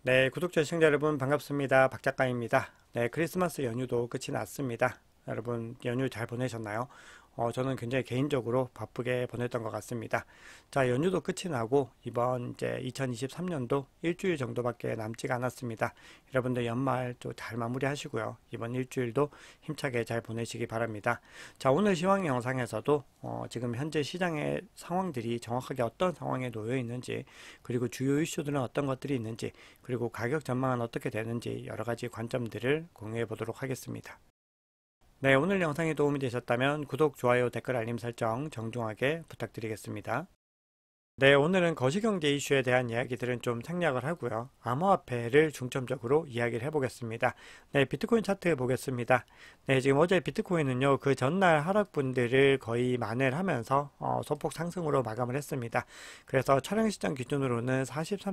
네, 구독자 시청자 여러분 반갑습니다. 박 작가입니다. 네, 크리스마스 연휴도 끝이 났습니다. 여러분 연휴 잘 보내셨나요? 저는 굉장히 개인적으로 바쁘게 보냈던 것 같습니다. 자, 연휴도 끝이 나고 이번 이제 2023년도 일주일 정도밖에 남지가 않았습니다. 여러분들 연말 또 잘 마무리하시고요. 이번 일주일도 힘차게 잘 보내시기 바랍니다. 자, 오늘 시황 영상에서도 지금 현재 시장의 상황들이 정확하게 어떤 상황에 놓여 있는지, 그리고 주요 이슈들은 어떤 것들이 있는지, 그리고 가격 전망은 어떻게 되는지 여러 가지 관점들을 공유해 보도록 하겠습니다. 네, 오늘 영상이 도움이 되셨다면 구독, 좋아요, 댓글, 알림 설정 정중하게 부탁드리겠습니다. 네, 오늘은 거시경제 이슈에 대한 이야기들은 좀 생략을 하고요. 암호화폐를 중점적으로 이야기를 해보겠습니다. 네, 비트코인 차트 보겠습니다. 네, 지금 어제 비트코인은요, 그 전날 하락분들을 거의 만회를 하면서 소폭 상승으로 마감을 했습니다. 그래서 촬영 시점 기준으로는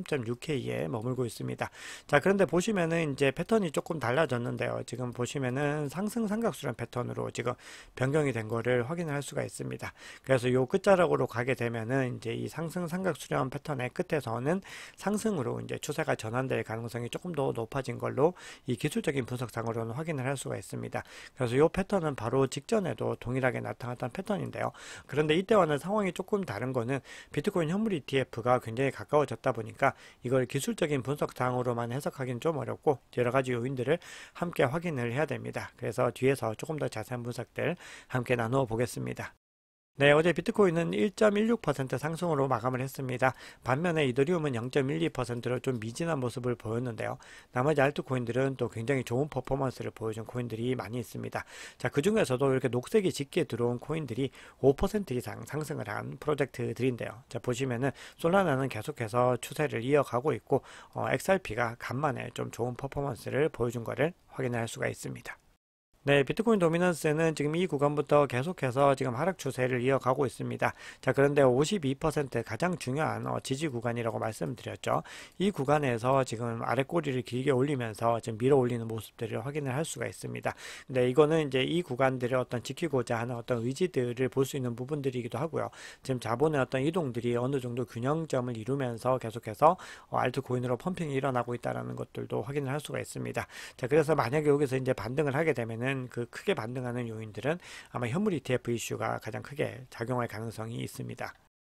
43.6K에 머물고 있습니다. 자, 그런데 보시면은 이제 패턴이 조금 달라졌는데요. 지금 보시면은 상승 삼각수렴 패턴으로 지금 변경이 된 거를 확인할 수가 있습니다. 그래서 요 끝자락으로 가게 되면은 이제 이 상승 삼각 수렴 패턴의 끝에서는 상승으로 이제 추세가 전환될 가능성이 조금 더 높아진 걸로 이 기술적인 분석상으로는 확인을 할 수가 있습니다. 그래서 이 패턴은 바로 직전에도 동일하게 나타났던 패턴인데요. 그런데 이때와는 상황이 조금 다른 거는 비트코인 현물 ETF가 굉장히 가까워졌다 보니까 이걸 기술적인 분석상으로만 해석하기는 좀 어렵고 여러 가지 요인들을 함께 확인을 해야 됩니다. 그래서 뒤에서 조금 더 자세한 분석들 함께 나누어 보겠습니다. 네, 어제 비트코인은 1.16% 상승으로 마감을 했습니다. 반면에 이더리움은 0.12%로 좀 미진한 모습을 보였는데요. 나머지 알트코인들은 또 굉장히 좋은 퍼포먼스를 보여준 코인들이 많이 있습니다. 자, 그 중에서도 이렇게 녹색이 짙게 들어온 코인들이 5% 이상 상승을 한 프로젝트들인데요. 자, 보시면은 솔라나는 계속해서 추세를 이어가고 있고, XRP가 간만에 좀 좋은 퍼포먼스를 보여준 것을 확인할 수가 있습니다. 네, 비트코인 도미넌스는 지금 이 구간부터 계속해서 지금 하락 추세를 이어가고 있습니다. 자, 그런데 52% 가장 중요한 지지 구간이라고 말씀드렸죠. 이 구간에서 지금 아래 꼬리를 길게 올리면서 지금 밀어 올리는 모습들을 확인을 할 수가 있습니다. 근데 이거는 이제 이 구간들을 어떤 지키고자 하는 어떤 의지들을 볼 수 있는 부분들이기도 하고요. 지금 자본의 어떤 이동들이 어느 정도 균형점을 이루면서 계속해서 알트코인으로 펌핑이 일어나고 있다는 것들도 확인을 할 수가 있습니다. 자, 그래서 만약에 여기서 이제 반등을 하게 되면은 그 크게 반등하는 요인들은 아마 현물 ETF 이슈가 가장 크게 작용할 가능성이 있습니다.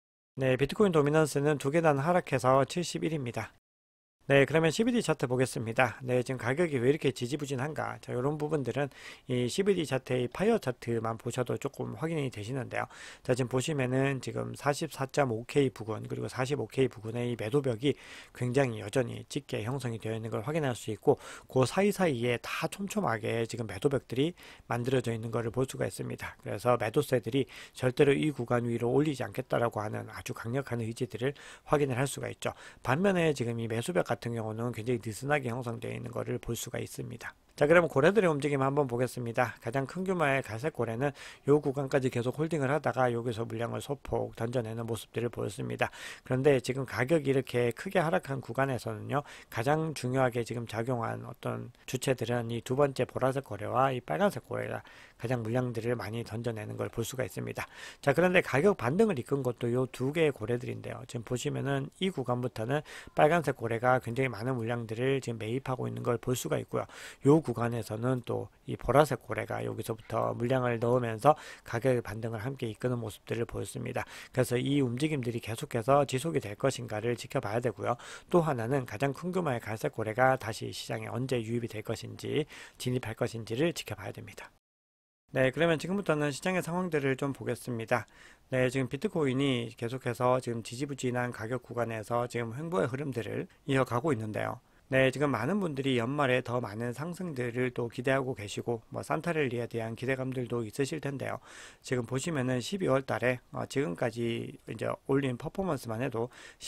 네, 비트코인 도미넌스는 두 계단 하락해서 71입니다. 네, 그러면 CBD 차트 보겠습니다. 네, 지금 가격이 왜 이렇게 지지부진한가? 자, 이런 부분들은 이 CBD 차트의 파이어 차트만 보셔도 조금 확인이 되시는데요. 자, 지금 보시면은 지금 44.5K 부근 그리고 45K 부근의 이 매도벽이 굉장히 여전히 짙게 형성이 되어 있는 걸 확인할 수 있고, 그 사이사이에 다 촘촘하게 지금 매도벽들이 만들어져 있는 것을 볼 수가 있습니다. 그래서 매도세들이 절대로 이 구간 위로 올리지 않겠다라고 하는 아주 강력한 의지들을 확인을 할 수가 있죠. 반면에 지금 이 매수벽 같은 경우는 굉장히 느슨하게 형성되어 있는 것을 볼 수가 있습니다. 자, 그러면 고래들의 움직임 한번 보겠습니다. 가장 큰 규모의 갈색 고래는 요 구간까지 계속 홀딩을 하다가 여기서 물량을 소폭 던져내는 모습들을 보였습니다. 그런데 지금 가격이 이렇게 크게 하락한 구간에서는요, 가장 중요하게 지금 작용한 어떤 주체들은 이 두 번째 보라색 고래와 이 빨간색 고래가 가장 물량들을 많이 던져내는 걸 볼 수가 있습니다. 자, 그런데 가격 반등을 이끈 것도 요 두 개의 고래들인데요. 지금 보시면은 이 구간부터는 빨간색 고래가 굉장히 많은 물량들을 지금 매입하고 있는 걸 볼 수가 있고요. 요 구간에서는 또 이 보라색 고래가 여기서부터 물량을 넣으면서 가격의 반등을 함께 이끄는 모습들을 보였습니다. 그래서 이 움직임들이 계속해서 지속이 될 것인가를 지켜봐야 되고요. 또 하나는 가장 큰 규모의 갈색 고래가 다시 시장에 언제 유입이 될 것인지, 진입할 것인지를 지켜봐야 됩니다. 네, 그러면 지금부터는 시장의 상황들을 좀 보겠습니다. 네, 지금 비트코인이 계속해서 지금 지지부진한 가격 구간에서 지금 횡보의 흐름들을 이어가고 있는데요. 네, 지금 많은 분들이 연말에 더 많은 상승들을 또 기대하고 계시고, 뭐 산타랠리에 대한 기대감들도 있으실 텐데요. 지금 보시면은 12월 달에 지금까지 이제 올린 퍼포먼스만 해도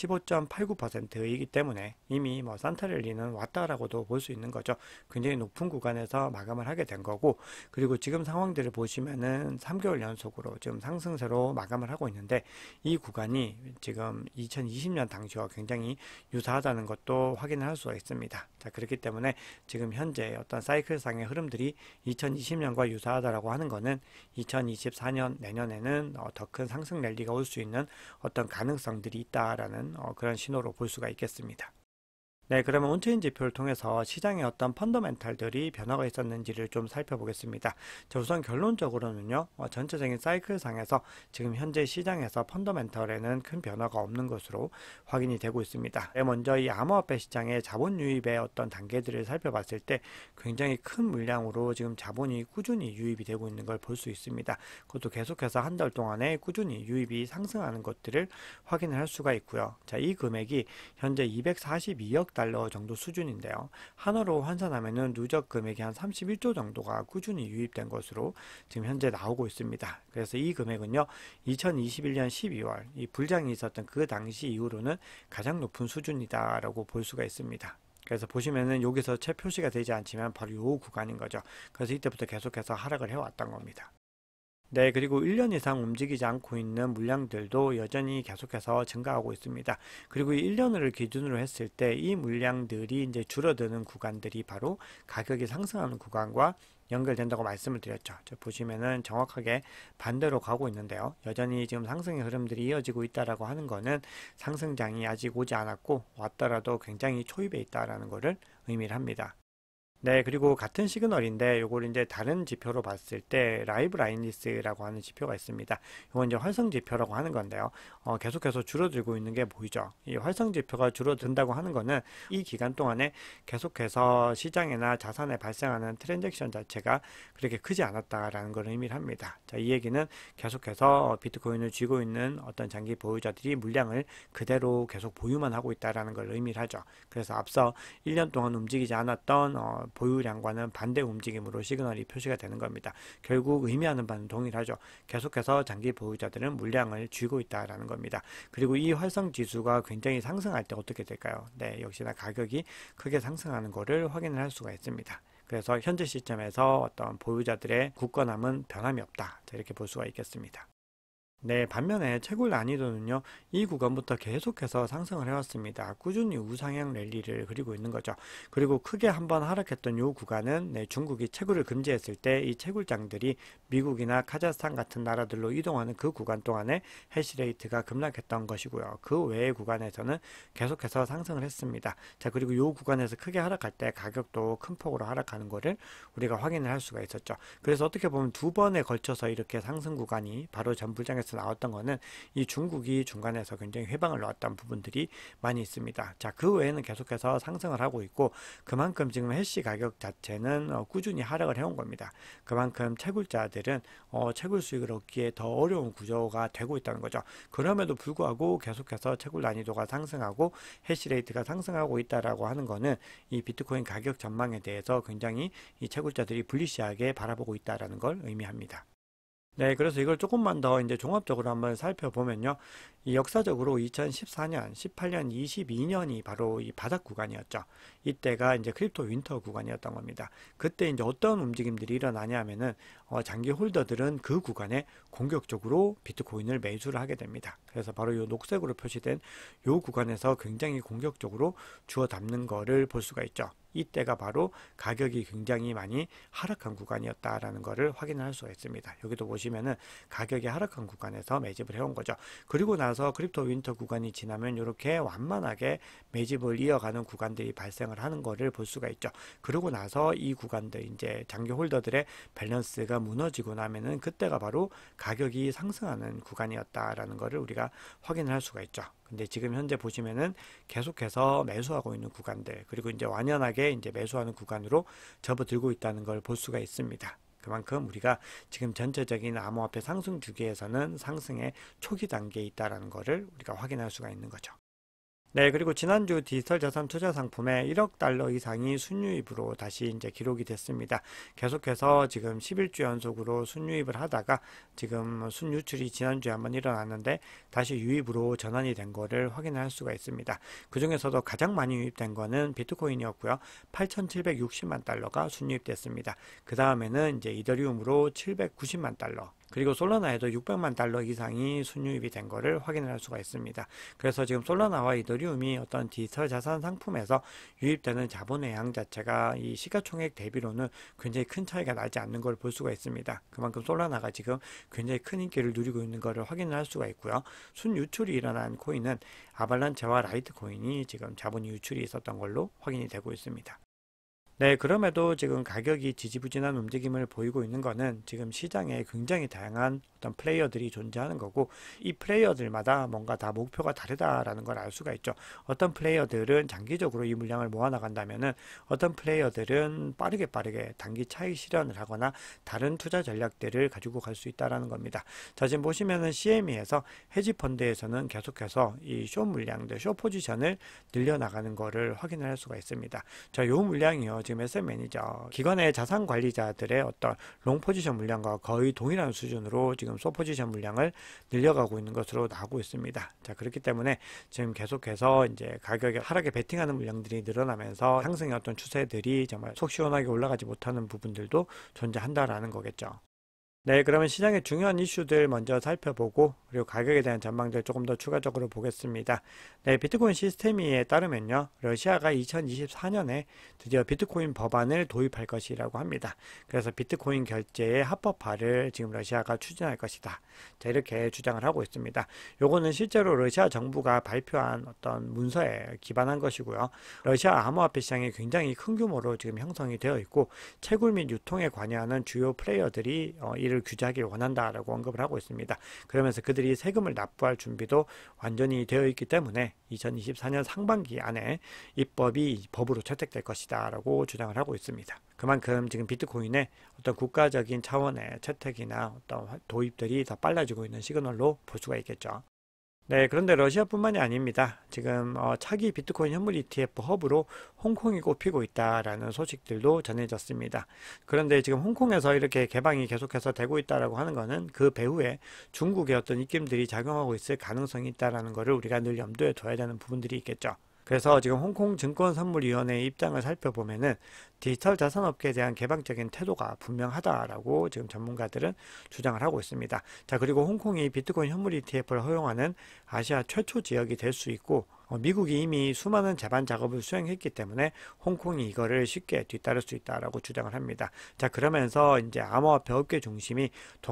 15.89%이기 때문에 이미 뭐 산타랠리는 왔다라고도 볼 수 있는 거죠. 굉장히 높은 구간에서 마감을 하게 된 거고, 그리고 지금 상황들을 보시면은 3개월 연속으로 지금 상승세로 마감을 하고 있는데, 이 구간이 지금 2020년 당시와 굉장히 유사하다는 것도 확인을 할 수가 있습니다. 자, 그렇기 때문에 지금 현재 어떤 사이클상의 흐름들이 2020년과 유사하다라고 하는 것은 2024년 내년에는 더 큰 상승 랠리가 올 수 있는 어떤 가능성들이 있다라는 그런 신호로 볼 수가 있겠습니다. 네, 그러면 온체인 지표를 통해서 시장의 어떤 펀더멘탈들이 변화가 있었는지를 좀 살펴보겠습니다. 자, 우선 결론적으로는요, 전체적인 사이클 상에서 지금 현재 시장에서 펀더멘털에는 큰 변화가 없는 것으로 확인이 되고 있습니다. 먼저 이 암호화폐 시장의 자본 유입의 어떤 단계들을 살펴봤을 때 굉장히 큰 물량으로 지금 자본이 꾸준히 유입이 되고 있는 걸 볼 수 있습니다. 그것도 계속해서 한 달 동안에 꾸준히 유입이 상승하는 것들을 확인을 할 수가 있고요. 자, 이 금액이 현재 242억 달러 정도 수준인데요. 한화로 환산하면은 누적 금액이 한 31조 정도가 꾸준히 유입된 것으로 지금 현재 나오고 있습니다. 그래서 이 금액은요, 2021년 12월 이 불장이 있었던 그 당시 이후로는 가장 높은 수준이다라고 볼 수가 있습니다. 그래서 보시면은 여기서 채 표시가 되지 않지만 바로 이 구간인 거죠. 그래서 이때부터 계속해서 하락을 해왔던 겁니다. 네, 그리고 1년 이상 움직이지 않고 있는 물량들도 여전히 계속해서 증가하고 있습니다. 그리고 이 1년을 기준으로 했을 때 이 물량들이 이제 줄어드는 구간들이 바로 가격이 상승하는 구간과 연결된다고 말씀을 드렸죠. 보시면은 정확하게 반대로 가고 있는데요. 여전히 지금 상승의 흐름들이 이어지고 있다라고 하는 거는 상승장이 아직 오지 않았고 왔더라도 굉장히 초입에 있다라는 것을 의미를 합니다. 네, 그리고 같은 시그널인데 요걸 이제 다른 지표로 봤을 때 라이브 라인리스라고 하는 지표가 있습니다. 이건 이제 활성 지표라고 하는 건데요. 계속해서 줄어들고 있는 게 보이죠. 이 활성 지표가 줄어든다고 하는 거는 이 기간 동안에 계속해서 시장이나 자산에 발생하는 트랜잭션 자체가 그렇게 크지 않았다라는 걸 의미를 합니다. 자, 이 얘기는 계속해서 비트코인을 쥐고 있는 어떤 장기 보유자들이 물량을 그대로 계속 보유만 하고 있다라는 걸 의미를 하죠. 그래서 앞서 1년 동안 움직이지 않았던 보유량과는 반대 움직임으로 시그널이 표시가 되는 겁니다. 결국 의미하는 바는 동일하죠. 계속해서 장기 보유자들은 물량을 쥐고 있다라는 겁니다. 그리고 이 활성 지수가 굉장히 상승할 때 어떻게 될까요? 네, 역시나 가격이 크게 상승하는 것을 확인을 할 수가 있습니다. 그래서 현재 시점에서 어떤 보유자들의 굳건함은 변함이 없다. 이렇게 볼 수가 있겠습니다. 네, 반면에 채굴 난이도는요, 이 구간부터 계속해서 상승을 해왔습니다. 꾸준히 우상향 랠리를 그리고 있는 거죠. 그리고 크게 한번 하락했던 이 구간은 중국이 채굴을 금지했을 때 이 채굴장들이 미국이나 카자흐스탄 같은 나라들로 이동하는 그 구간 동안에 해시레이트가 급락했던 것이고요. 그 외의 구간에서는 계속해서 상승을 했습니다. 자, 그리고 이 구간에서 크게 하락할 때 가격도 큰 폭으로 하락하는 것을 우리가 확인을 할 수가 있었죠. 그래서 어떻게 보면 두 번에 걸쳐서 이렇게 상승 구간이 바로 전불장에서 나왔던 거는 이 중국이 중간에서 굉장히 회방을 놓았던 부분들이 많이 있습니다. 자, 그 외에는 계속해서 상승을 하고 있고 그만큼 지금 해시 가격 자체는 꾸준히 하락을 해온 겁니다. 그만큼 채굴자들은 채굴 수익을 얻기에 더 어려운 구조가 되고 있다는 거죠. 그럼에도 불구하고 계속해서 채굴 난이도가 상승하고 해시레이트가 상승하고 있다라고 하는 거는 이 비트코인 가격 전망에 대해서 굉장히 이 채굴자들이 불리시하게 바라보고 있다라는 걸 의미합니다. 네, 그래서 이걸 조금만 더 이제 종합적으로 한번 살펴보면요. 이 역사적으로 2014년, 18년, 22년이 바로 이 바닥 구간이었죠. 이때가 이제 크립토 윈터 구간이었던 겁니다. 그때 이제 어떤 움직임들이 일어나냐면은 장기 홀더들은 그 구간에 공격적으로 비트코인을 매수를 하게 됩니다. 그래서 바로 이 녹색으로 표시된 이 구간에서 굉장히 공격적으로 주워 담는 거를 볼 수가 있죠. 이때가 바로 가격이 굉장히 많이 하락한 구간이었다라는 것을 확인할 수가 있습니다. 여기도 보시면은 가격이 하락한 구간에서 매집을 해온 거죠. 그리고 나서 크립토 윈터 구간이 지나면 이렇게 완만하게 매집을 이어가는 구간들이 발생을 하는 것을 볼 수가 있죠. 그러고 나서 이 구간들 이제 장기 홀더들의 밸런스가 무너지고 나면은 그때가 바로 가격이 상승하는 구간이었다라는 것을 우리가 확인할 수가 있죠. 근데 지금 현재 보시면은 계속해서 매수하고 있는 구간들 그리고 이제 완연하게 이제 매수하는 구간으로 접어들고 있다는 걸 볼 수가 있습니다. 그만큼 우리가 지금 전체적인 암호화폐 상승 주기에서는 상승의 초기 단계에 있다는 것을 우리가 확인할 수가 있는 거죠. 네, 그리고 지난주 디지털 자산 투자 상품에 1억 달러 이상이 순유입으로 다시 이제 기록이 됐습니다. 계속해서 지금 11주 연속으로 순유입을 하다가 지금 순유출이 지난주에 한번 일어났는데 다시 유입으로 전환이 된 거를 확인할 수가 있습니다. 그 중에서도 가장 많이 유입된 거는 비트코인이었고요. 8,760만 달러가 순유입됐습니다. 그 다음에는 이제 이더리움으로 790만 달러, 그리고 솔라나에도 600만 달러 이상이 순유입이 된 거를 확인할 수가 있습니다. 그래서 지금 솔라나와 이더리움이 어떤 디지털 자산 상품에서 유입되는 자본의 양 자체가 이 시가총액 대비로는 굉장히 큰 차이가 나지 않는 걸 볼 수가 있습니다. 그만큼 솔라나가 지금 굉장히 큰 인기를 누리고 있는 것을 확인할 수가 있고요. 순유출이 일어난 코인은 아발란체와 라이트코인이 지금 자본이 유출이 있었던 걸로 확인이 되고 있습니다. 네, 그럼에도 지금 가격이 지지부진한 움직임을 보이고 있는 거는 지금 시장에 굉장히 다양한 어떤 플레이어들이 존재하는 거고, 이 플레이어들마다 뭔가 다 목표가 다르다라는 걸 알 수가 있죠. 어떤 플레이어들은 장기적으로 이 물량을 모아나간다면은, 어떤 플레이어들은 빠르게 단기 차익 실현을 하거나 다른 투자 전략들을 가지고 갈 수 있다라는 겁니다. 자, 지금 보시면은 CME에서 헤지펀드에서는 계속해서 이 숏 물량들, 숏 포지션을 늘려나가는 거를 확인을 할 수가 있습니다. 자, 요 물량이요, 지금 에셋 매니저 기관의 자산 관리자들의 어떤 롱 포지션 물량과 거의 동일한 수준으로 지금 숏 포지션 물량을 늘려가고 있는 것으로 나오고 있습니다. 자, 그렇기 때문에 지금 계속해서 이제 가격에 하락에 베팅하는 물량들이 늘어나면서 상승의 어떤 추세들이 정말 속 시원하게 올라가지 못하는 부분들도 존재한다라는 거겠죠. 네, 그러면 시장의 중요한 이슈들 먼저 살펴보고, 그리고 가격에 대한 전망들 조금 더 추가적으로 보겠습니다. 네, 비트코인 시스테미에 따르면요, 러시아가 2024년에 드디어 비트코인 법안을 도입할 것이라고 합니다. 그래서 비트코인 결제의 합법화를 지금 러시아가 추진할 것이다. 자, 이렇게 주장을 하고 있습니다. 요거는 실제로 러시아 정부가 발표한 어떤 문서에 기반한 것이고요. 러시아 암호화폐 시장이 굉장히 큰 규모로 지금 형성이 되어 있고, 채굴 및 유통에 관여하는 주요 플레이어들이 이를 규제하길 원한다라고 언급을 하고 있습니다. 그러면서 그들이 세금을 납부할 준비도 완전히 되어 있기 때문에 2024년 상반기 안에 입법이 법으로 채택될 것이다 라고 주장을 하고 있습니다. 그만큼 지금 비트코인의 어떤 국가적인 차원의 채택이나 어떤 도입들이 더 빨라지고 있는 시그널로 볼 수가 있겠죠. 네, 그런데 러시아뿐만이 아닙니다. 지금 차기 비트코인 현물 ETF 허브로 홍콩이 꼽히고 있다라는 소식들도 전해졌습니다. 그런데 지금 홍콩에서 이렇게 개방이 계속해서 되고 있다라고 하는 것은 그 배후에 중국의 어떤 입김들이 작용하고 있을 가능성이 있다라는 것을 우리가 늘 염두에 둬야 되는 부분들이 있겠죠. 그래서 지금 홍콩 증권선물위원회의 입장을 살펴보면은 디지털 자산업계에 대한 개방적인 태도가 분명하다라고 지금 전문가들은 주장을 하고 있습니다. 자, 그리고 홍콩이 비트코인 현물 ETF를 허용하는 아시아 최초 지역이 될 수 있고, 미국이 이미 수많은 제반 작업을 수행했기 때문에 홍콩이 이거를 쉽게 뒤따를 수 있다라고 주장을 합니다. 자, 그러면서 이제 암호화폐 업계 중심이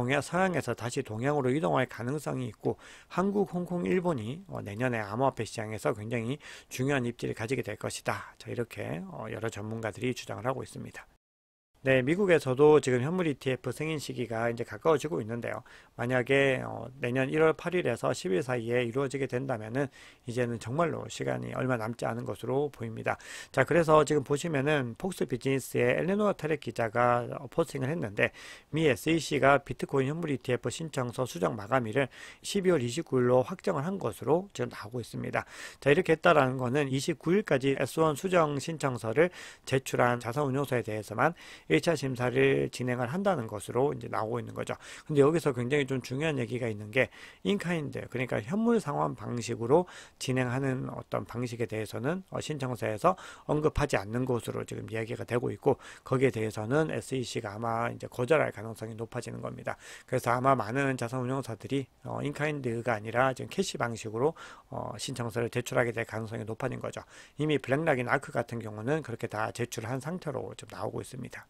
서양에서 다시 동양으로 이동할 가능성이 있고, 한국, 홍콩, 일본이 내년에 암호화폐 시장에서 굉장히 중요한 입지를 가지게 될 것이다. 자, 이렇게 여러 전문가들이 주장을 하고 있습니다. 네, 미국에서도 지금 현물 ETF 승인 시기가 이제 가까워지고 있는데요. 만약에 내년 1월 8일에서 10일 사이에 이루어지게 된다면은 이제는 정말로 시간이 얼마 남지 않은 것으로 보입니다. 자, 그래서 지금 보시면은 폭스 비즈니스의 엘레노어 테렉 기자가 포스팅을 했는데, 미 SEC가 비트코인 현물 ETF 신청서 수정 마감일을 12월 29일로 확정을 한 것으로 지금 나오고 있습니다. 자, 이렇게 했다라는 거는 29일까지 S1 수정 신청서를 제출한 자산운용소에 대해서만 1차 심사를 진행을 한다는 것으로 이제 나오고 있는 거죠. 근데 여기서 굉장히 좀 중요한 얘기가 있는 게, 인카인드, 그러니까 현물 상환 방식으로 진행하는 어떤 방식에 대해서는 신청서에서 언급하지 않는 것으로 지금 이야기가 되고 있고, 거기에 대해서는 SEC가 아마 이제 거절할 가능성이 높아지는 겁니다. 그래서 아마 많은 자산운용사들이 인카인드가 아니라 지금 캐시 방식으로 신청서를 제출하게 될 가능성이 높아진 거죠. 이미 블랙락인 아크 같은 경우는 그렇게 다 제출한 상태로 좀 나오고 있습니다.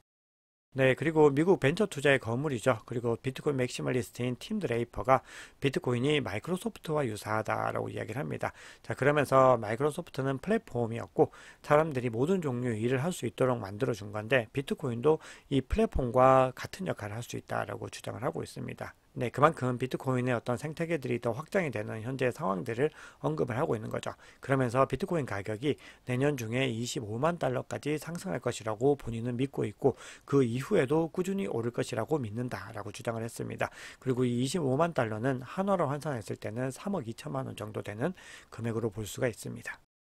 네, 그리고 미국 벤처 투자의 거물이죠. 그리고 비트코인 맥시멀리스트인 팀 드레이퍼가 비트코인이 마이크로소프트와 유사하다라고 이야기를 합니다. 자, 그러면서 마이크로소프트는 플랫폼이었고 사람들이 모든 종류의 일을 할 수 있도록 만들어 준 건데, 비트코인도 이 플랫폼과 같은 역할을 할 수 있다라고 주장을 하고 있습니다. 네, 그만큼 비트코인의 어떤 생태계들이 더 확장이 되는 현재 상황들을 언급을 하고 있는 거죠. 그러면서 비트코인 가격이 내년 중에 25만 달러까지 상승할 것이라고 본인은 믿고 있고, 그 이후에도 꾸준히 오를 것이라고 믿는다라고 주장을 했습니다. 그리고 이 25만 달러는 한화로 환산했을 때는 3억 2천만 원 정도 되는 금액으로 볼 수가 있습니다.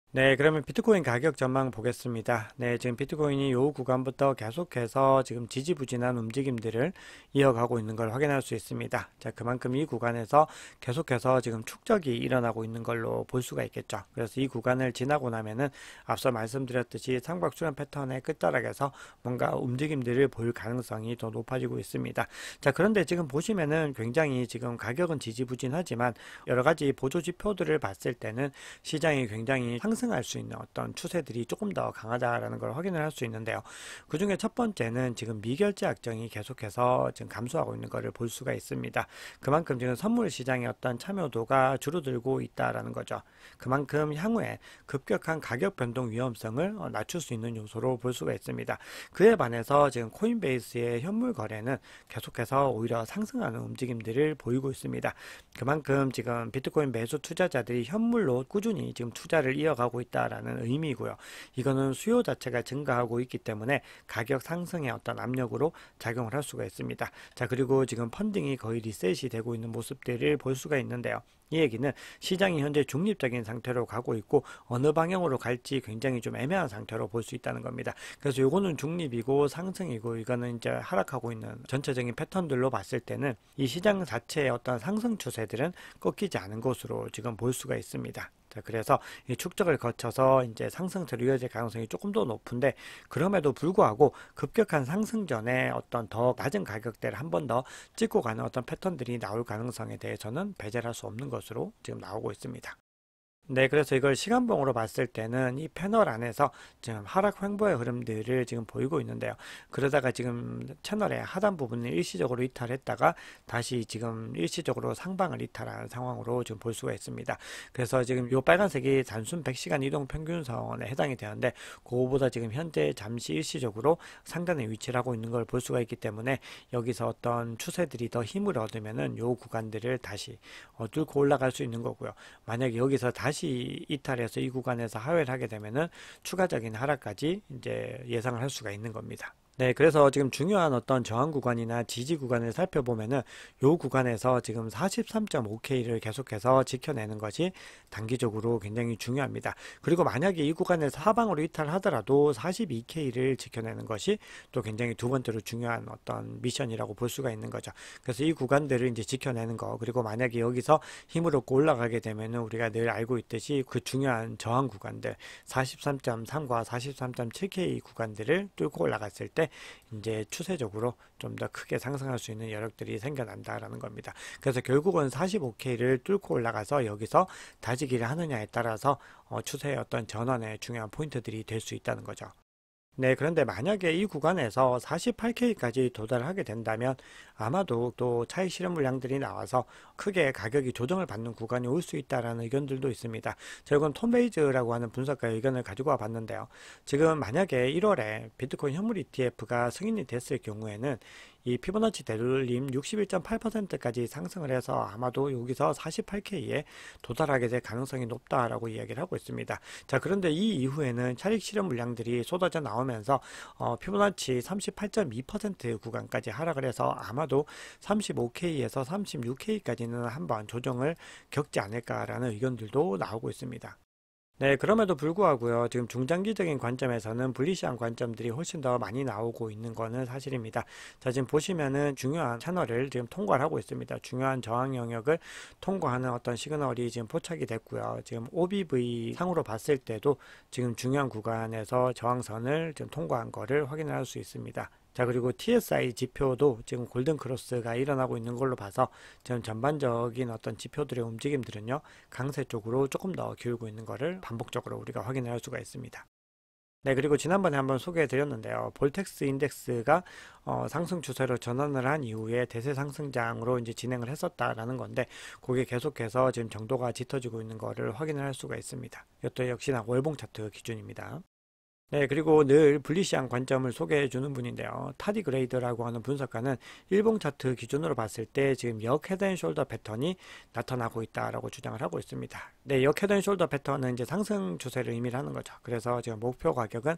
네, 그러면 비트코인 가격 전망 보겠습니다. 네, 지금 비트코인이 요 구간부터 계속해서 지금 지지부진한 움직임들을 이어가고 있는 걸 확인할 수 있습니다. 자, 그만큼 이 구간에서 계속해서 지금 축적이 일어나고 있는 걸로 볼 수가 있겠죠. 그래서 이 구간을 지나고 나면은 앞서 말씀드렸듯이 삼각수렴 패턴의 끝자락에서 뭔가 움직임들을 볼 가능성이 더 높아지고 있습니다. 자, 그런데 지금 보시면은 굉장히 지금 가격은 지지부진하지만 여러 가지 보조 지표들을 봤을 때는 시장이 굉장히 상승할 수 있는 어떤 추세들이 조금 더 강하다라는 걸 확인을 할 수 있는데요. 그 중에 첫 번째는 지금 미결제 악정이 계속해서 지금 감소하고 있는 것을 볼 수가 있습니다. 그만큼 지금 선물 시장의 어떤 참여도가 줄어들고 있다라는 거죠. 그만큼 향후에 급격한 가격 변동 위험성을 낮출 수 있는 요소로 볼 수가 있습니다. 그에 반해서 지금 코인베이스의 현물 거래는 계속해서 오히려 상승하는 움직임들을 보이고 있습니다. 그만큼 지금 비트코인 매수 투자자들이 현물로 꾸준히 지금 투자를 이어가고 있다라는 의미고요. 이거는 수요 자체가 증가하고 있기 때문에 가격 상승의 어떤 압력으로 작용을 할 수가 있습니다. 자, 그리고 지금 펀딩이 거의 리셋이 되고 있는 모습들을 볼 수가 있는데요. 이 얘기는 시장이 현재 중립적인 상태로 가고 있고 어느 방향으로 갈지 굉장히 좀 애매한 상태로 볼 수 있다는 겁니다. 그래서 요거는 중립이고 상승이고 이거는 이제 하락하고 있는 전체적인 패턴들로 봤을 때는 이 시장 자체의 어떤 상승 추세들은 꺾이지 않은 것으로 지금 볼 수가 있습니다. 자, 그래서 이 축적을 거쳐서 이제 상승세로 이어질 가능성이 조금 더 높은데 그럼에도 불구하고 급격한 상승 전에 어떤 더 낮은 가격대를 한 번 더 찍고 가는 어떤 패턴들이 나올 가능성에 대해서는 배제할 수 없는 것으로 지금 나오고 있습니다. 네, 그래서 이걸 시간봉으로 봤을 때는 이 패널 안에서 지금 하락 횡보의 흐름들을 지금 보이고 있는데요. 그러다가 지금 채널의 하단 부분을 일시적으로 이탈했다가 다시 지금 일시적으로 상방을 이탈하는 상황으로 지금 볼 수가 있습니다. 그래서 지금 이 빨간색이 단순 100시간 이동 평균선에 해당이 되는데 그거보다 지금 현재 잠시 일시적으로 상단에 위치를 하고 있는 걸 볼 수가 있기 때문에 여기서 어떤 추세들이 더 힘을 얻으면은 요 구간들을 다시 뚫고 올라갈 수 있는 거고요. 만약에 여기서 다시 이탈해서 이 구간에서 하회를 하게 되면은 추가적인 하락까지 이제 예상을 할 수가 있는 겁니다. 네, 그래서 지금 중요한 어떤 저항 구간이나 지지 구간을 살펴보면은 요 구간에서 지금 43.5K를 계속해서 지켜내는 것이 단기적으로 굉장히 중요합니다. 그리고 만약에 이 구간에서 하방으로 이탈하더라도 42K를 지켜내는 것이 또 굉장히 두 번째로 중요한 어떤 미션이라고 볼 수가 있는 거죠. 그래서 이 구간들을 이제 지켜내는 거, 그리고 만약에 여기서 힘을 얻고 올라가게 되면은 우리가 늘 알고 있듯이 그 중요한 저항 구간들 43.3과 43.7K 구간들을 뚫고 올라갔을 때 이제 추세적으로 좀 더 크게 상승할 수 있는 여력들이 생겨난다라는 겁니다. 그래서 결국은 45K를 뚫고 올라가서 여기서 다지기를 하느냐에 따라서 추세의 어떤 전환의 중요한 포인트들이 될 수 있다는 거죠. 네, 그런데 만약에 이 구간에서 48K까지 도달하게 된다면 아마도 또 차익 실현 물량들이 나와서 크게 가격이 조정을 받는 구간이 올 수 있다라는 의견들도 있습니다. 저건 톰베이즈라고 하는 분석가의 의견을 가지고 와 봤는데요. 지금 만약에 1월에 비트코인 현물 ETF가 승인이 됐을 경우에는 이 피보나치 되돌림 61.8%까지 상승을 해서 아마도 여기서 48K에 도달하게 될 가능성이 높다라고 이야기를 하고 있습니다. 자, 그런데 이 이후에는 차익 실현 물량들이 쏟아져 나오면서 피보나치 38.2% 구간까지 하락을 해서 아마도 35K에서 36K까지는 한번 조정을 겪지 않을까라는 의견들도 나오고 있습니다. 네, 그럼에도 불구하고요. 지금 중장기적인 관점에서는 불리시한 관점들이 훨씬 더 많이 나오고 있는 거는 사실입니다. 자, 지금 보시면은 중요한 채널을 지금 통과를 하고 있습니다. 중요한 저항 영역을 통과하는 어떤 시그널이 지금 포착이 됐고요. 지금 OBV 상으로 봤을 때도 지금 중요한 구간에서 저항선을 지금 통과한 거를 확인할 수 있습니다. 자, 그리고 TSI 지표도 지금 골든 크로스가 일어나고 있는 걸로 봐서 지금 전반적인 어떤 지표들의 움직임들은요, 강세 쪽으로 조금 더 기울고 있는 거를 반복적으로 우리가 확인할 수가 있습니다. 네, 그리고 지난번에 한번 소개해 드렸는데요. 볼텍스 인덱스가 상승 추세로 전환을 한 이후에 대세 상승장으로 이제 진행을 했었다라는 건데, 그게 계속해서 지금 정도가 짙어지고 있는 거를 확인을 할 수가 있습니다. 이것도 역시나 월봉 차트 기준입니다. 네, 그리고 늘 불리시한 관점을 소개해 주는 분인데요. 타디 그레이드라고 하는 분석가는 일봉 차트 기준으로 봤을 때 지금 역 헤드 앤 숄더 패턴이 나타나고 있다라고 주장을 하고 있습니다. 네, 역 헤드 앤 숄더 패턴은 이제 상승 추세를 의미를 하는 거죠. 그래서 지금 목표 가격은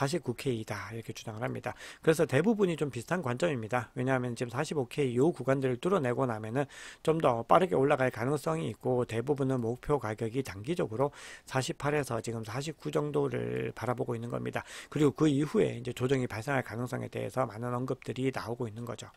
49K이다 이렇게 주장을 합니다. 그래서 대부분이 좀 비슷한 관점입니다. 왜냐하면 지금 45K 요 구간들을 뚫어내고 나면은 좀 더 빠르게 올라갈 가능성이 있고, 대부분은 목표 가격이 단기적으로 48에서 지금 49 정도를 바라보고 있는 겁니다. 그리고 그 이후에 이제 조정이 발생할 가능성에 대해서 많은 언급들이 나오고 있는 거죠.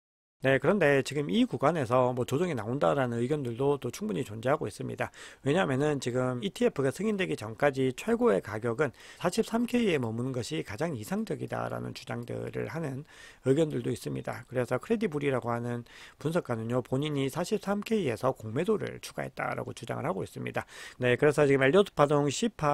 네, 그런데 지금 이 구간에서 뭐 조정이 나온다라는 의견들도 또 충분히 존재하고 있습니다. 왜냐하면은 지금 ETF가 승인되기 전까지 최고의 가격은 43K에 머무는 것이 가장 이상적이다라는 주장들을 하는 의견들도 있습니다. 그래서 크레디블이라고 하는 분석가는요, 본인이 43K에서 공매도를 추가했다라고 주장을 하고 있습니다. 네, 그래서 지금 엘리어트 파동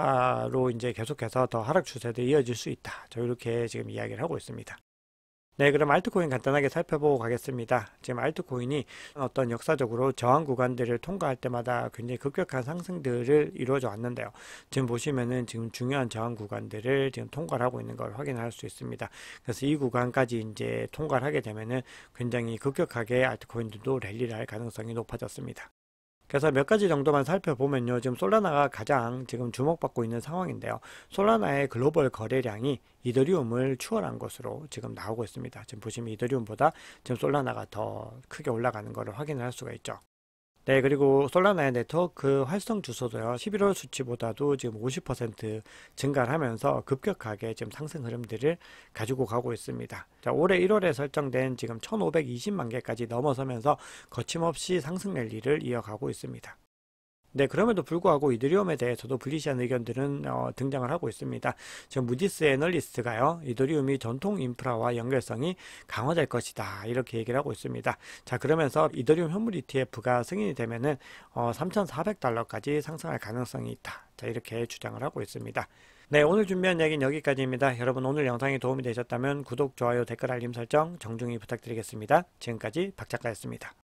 C파로 이제 계속해서 더 하락 추세도 이어질 수 있다. 저 이렇게 지금 이야기를 하고 있습니다. 네, 그럼 알트코인 간단하게 살펴보고 가겠습니다. 지금 알트코인이 어떤 역사적으로 저항 구간들을 통과할 때마다 굉장히 급격한 상승들을 이루어져 왔는데요. 지금 보시면은 지금 중요한 저항 구간들을 지금 통과를 하고 있는 걸 확인할 수 있습니다. 그래서 이 구간까지 이제 통과를 하게 되면은 굉장히 급격하게 알트코인들도 랠리를 할 가능성이 높아졌습니다. 그래서 몇 가지 정도만 살펴보면요. 지금 솔라나가 가장 지금 주목받고 있는 상황인데요. 솔라나의 글로벌 거래량이 이더리움을 추월한 것으로 지금 나오고 있습니다. 지금 보시면 이더리움보다 지금 솔라나가 더 크게 올라가는 것을 확인할 수가 있죠. 네, 그리고 솔라나의 네트워크 활성 주소도요, 11월 수치보다도 지금 50% 증가를 하면서 급격하게 지금 상승 흐름들을 가지고 가고 있습니다. 자, 올해 1월에 설정된 지금 1520만 개까지 넘어서면서 거침없이 상승 랠리를 이어가고 있습니다. 네, 그럼에도 불구하고 이더리움에 대해서도 불리시한 의견들은 등장을 하고 있습니다. 지금 무디스 애널리스트가요, 이더리움이 전통 인프라와 연결성이 강화될 것이다 이렇게 얘기를 하고 있습니다. 자, 그러면서 이더리움 현물 ETF가 승인이 되면은 3,400달러까지 상승할 가능성이 있다. 자, 이렇게 주장을 하고 있습니다. 네, 오늘 준비한 이야기는 여기까지입니다. 여러분, 오늘 영상이 도움이 되셨다면 구독, 좋아요, 댓글, 알림 설정 정중히 부탁드리겠습니다. 지금까지 박 작가였습니다.